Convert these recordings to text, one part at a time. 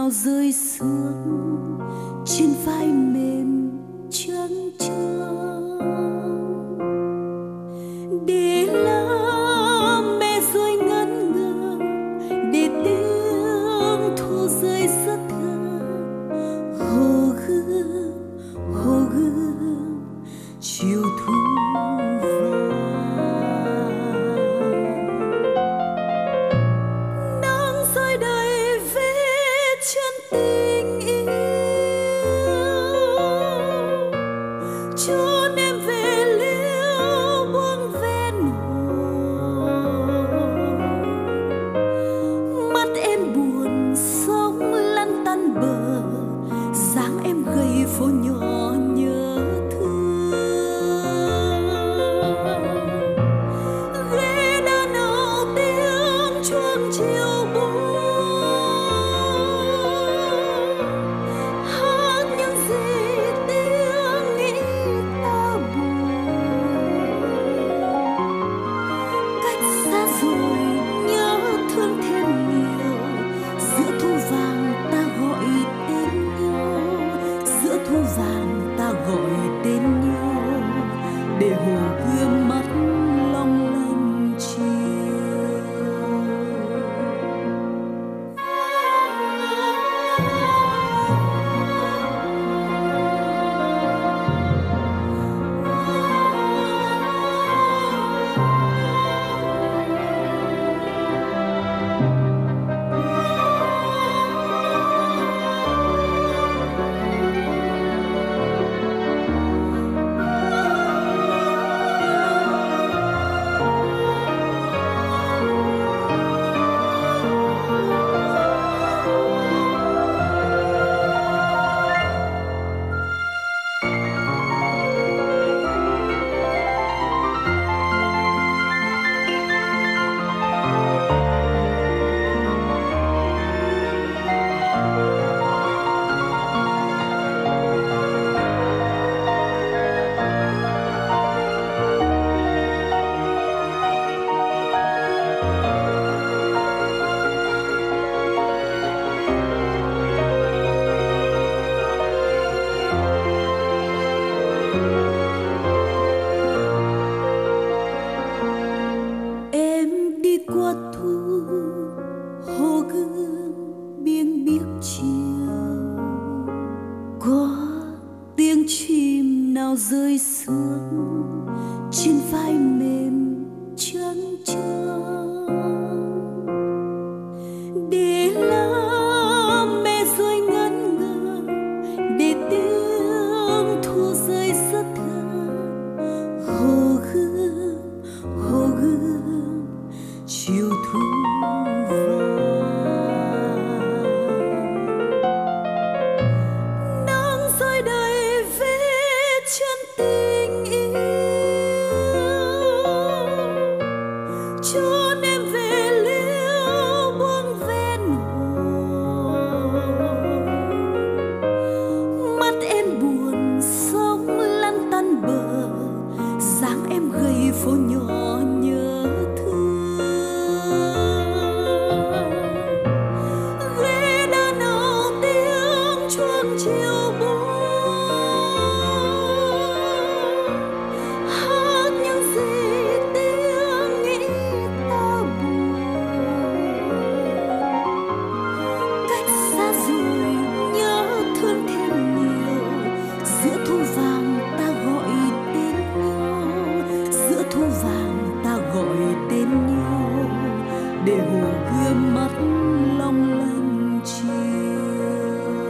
nào rơi xuống trên vai mềm trắng trơn, để lá mẹ rơi ngân ngơ, để tiếng thu rơi rất thơ. Hồ gươm chiều thu vàng, nắng rơi đầy vết chân tình yêu, chốn em về liễu buông ven hồ. Mắt em buồn sóng lăn tăn bờ, dáng em gầy phố nhỏ nhớ thương. Ghế đã nở tiếng chuông chiều buông, hát những gì tiếng nghĩ ta buồn. Cách xa rồi nhớ thương thêm nhiều, giữa thu vàng ta gọi tên nhau, giữa thu vàng ta gọi tên nhau, để hồ gươm mắt long lanh chiều. Em đi qua thu, hồ gươm biếng biếc chiều, có tiếng chim nào rơi xuống trên vai mềm trắng trơn, để lá mẹ rơi ngân ngơ, để tiếng thu rơi rất thơ. Hồ gươm chiều thu vàng, nắng rơi đầy vết chân tình yêu, chốn em về liễu buông ven hồ. Mắt em buồn sóng lăn tăn bờ, dáng em gầy phố nhỏ nhớ thương. Ghế đã nở tiếng chuông chiều buông, hát những gì tiếng nghĩ ta buồn. Cách xa rồi nhớ thương thêm nhiều, giữa thu vàng ta gọi tên nhau, giữa thu vàng ta gọi tên nhau, để hồ gươm mắt long lanh chiều.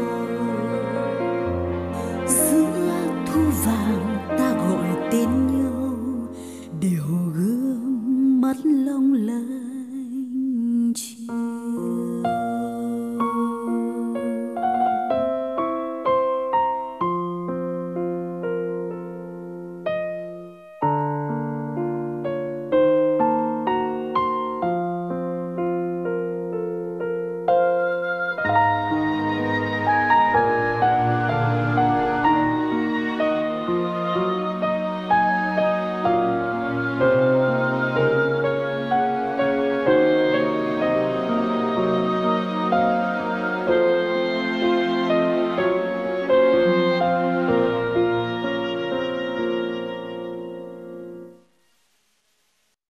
Giữa thu vàng ta gọi tên nhau, để hồ gươm mắt long lanh